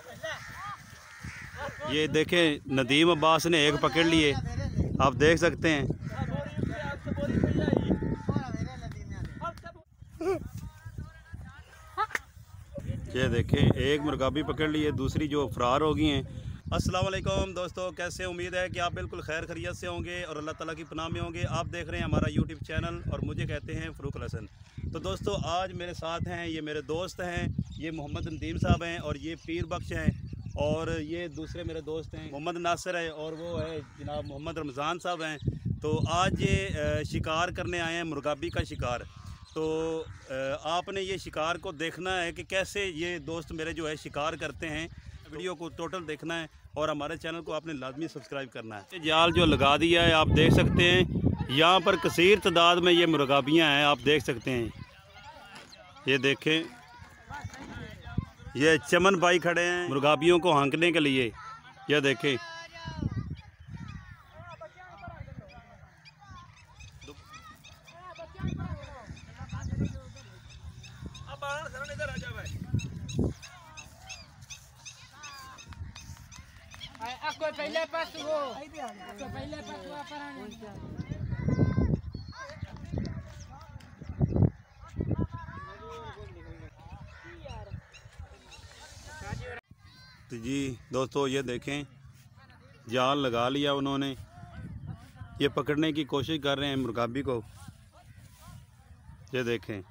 ये देखें नदीम अब्बास ने एक पकड़ लिए, आप देख सकते हैं। ये देखें एक मुर्गाबी पकड़ लिए, दूसरी जो फरार हो गई हैं। अस्सलाम वालेकुम दोस्तों, कैसे? उम्मीद है कि आप बिल्कुल खैर खैरियत से होंगे और अल्लाह ताला की पनाह में होंगे। आप देख रहे हैं हमारा यूट्यूब चैनल और मुझे कहते हैं फ़रूक हसन। तो दोस्तों आज मेरे साथ हैं, ये मेरे दोस्त हैं, ये मोहम्मद नदीम साहब हैं और ये पीर बख्श हैं, और ये दूसरे मेरे दोस्त हैं मोहम्मद नासिर है और वो है जनाब मोहम्मद रमज़ान साहब हैं। तो आज ये शिकार करने आए हैं, मुर्गाबी का शिकार। तो आपने ये शिकार को देखना है कि कैसे ये दोस्त मेरे जो है शिकार करते हैं। वीडियो को टोटल देखना है और हमारे चैनल को आपने लाजमी सब्सक्राइब करना है। जाल जो लगा दिया है आप देख सकते हैं, यहाँ पर कसीर तादाद में ये मुर्गाबियाँ हैं, आप देख सकते हैं। ये देखें, ये चमन भाई खड़े हैं मुर्गाबियों को हाँकने के लिए। ये देखें, पहले पास वो पहले पास तो जी दोस्तों ये देखें जाल लगा लिया उन्होंने, ये पकड़ने की कोशिश कर रहे हैं मुर्गाबी को। ये देखें,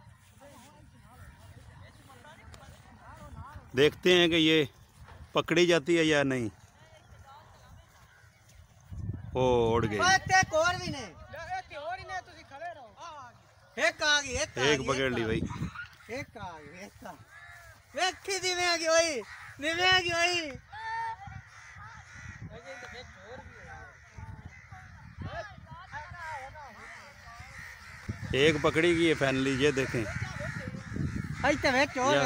देखते हैं कि ये पकड़ी जाती है या नहीं। ओ उड़ गई, एक पकड़ ली भाई। एक पकड़ी गई है फाइनली। ये देखें, देखो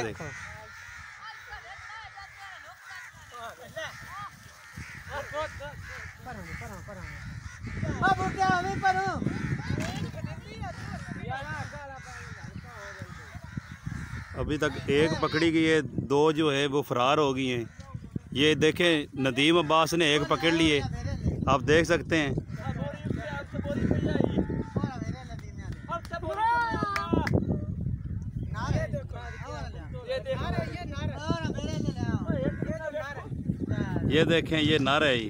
अभी तक एक पकड़ी गई है, दो जो है वो फरार हो गई हैं। ये देखें नदीम अब्बास ने एक पकड़ लिए, आप देख सकते हैं। ये देखें, ये नर है।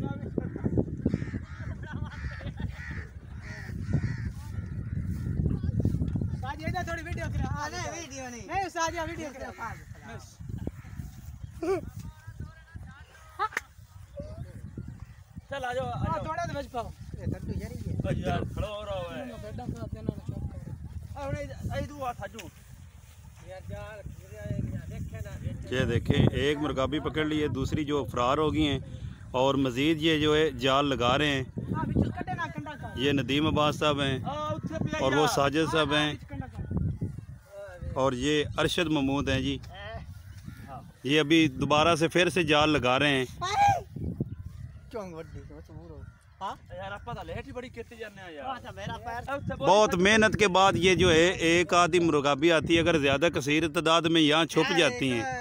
थोड़ी वीडियो नहीं साजिया वीडियो चल आ जाओ थोड़ा तो बच पाओ यार खड़ो हो रहा है बेटा का देना अरे आई दू आ थाजू यार देखे ना। ये देखें एक मुर्गाबी पकड़ ली है, दूसरी जो फरार हो गई हैं और मज़ीद ये जो है जाल लगा रहे हैं। ये नदीम अब्बास साहब हैं और वो साजिद साहब हैं और ये अरशद महमूद हैं जी। ये अभी दोबारा से फिर से जाल लगा रहे हैं। बहुत मेहनत के बाद ये जो है एक आधी मुर्गाबी आती है, अगर ज़्यादा कसीर तादाद में यहाँ छुप जाती हैं।